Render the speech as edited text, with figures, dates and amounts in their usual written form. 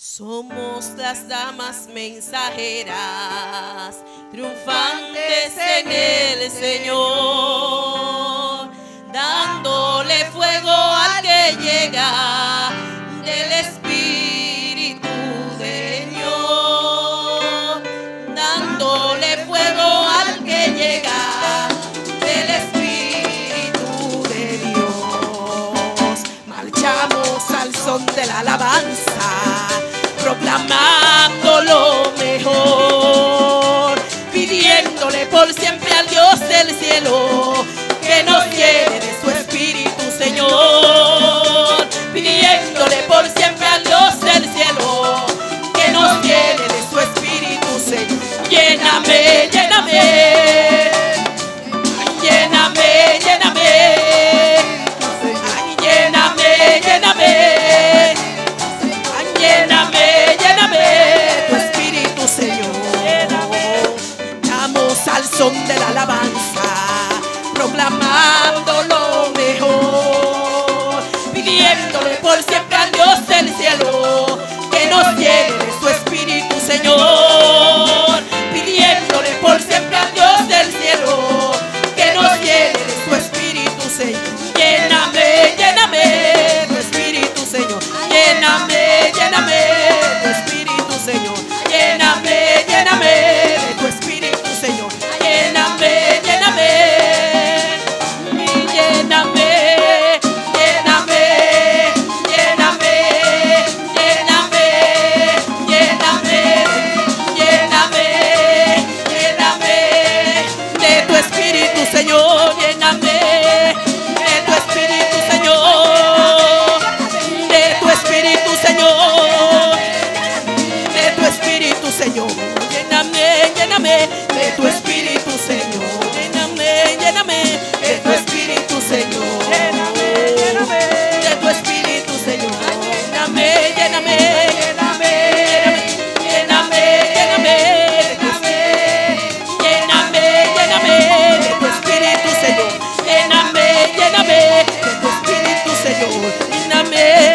Somos las damas mensajeras, triunfantes en el Señor, dándole fuego al que llega del Espíritu de Dios, dándole fuego al que llega del Espíritu de Dios. Marchamos al son de la alabanza, proclamando lo mejor, pidiéndole por siempre al Dios del cielo que nos llene de su Espíritu, Señor. Pidiéndole por siempre al Dios del cielo que nos llene de su Espíritu, Señor. Lléname, lléname, lléname, lléname, ay, lléname, lléname. Lléname, lléname, tu Espíritu, Señor. Damos al son de la alabanza, proclamando lo mejor, pidiéndole por siempre al Dios del cielo que nos llene de su Espíritu, Señor. Pidiéndole por siempre al Dios del cielo que nos llene de su Espíritu, Señor. Lléname, lléname, tu Espíritu, Señor. Lléname, lléname de tu Espíritu, Señor. Lléname, lléname de tu Espíritu, Señor. Lléname, lléname, lléname, lléname, lléname, lléname, lléname, lléname, lléname de tu Espíritu, Señor. Lléname de tu Espíritu, Señor. De tu Espíritu, Señor. De tu Espíritu, Señor. Lléname, lléname de tu Espíritu, Señor. Lléname, lléname de tu Espíritu, Señor. Lléname, lléname de tu Espíritu, Señor. Lléname, lléname, lléname, lléname, lléname, lléname, lléname de tu Espíritu, Señor. Lléname, lléname de tu Espíritu, Señor. Lléname.